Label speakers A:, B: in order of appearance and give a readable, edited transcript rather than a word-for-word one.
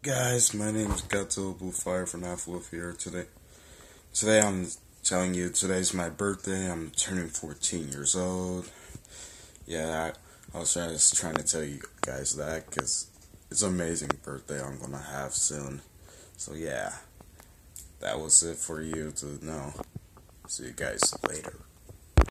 A: Guys, my name is Gato Bluefire from Half Wolf here today. Today I'm telling you today's my birthday. I'm turning 14 years old. Yeah, I was just trying to tell you guys that because it's an amazing birthday I'm gonna have soon. So yeah, that was it for you to know. See you guys later.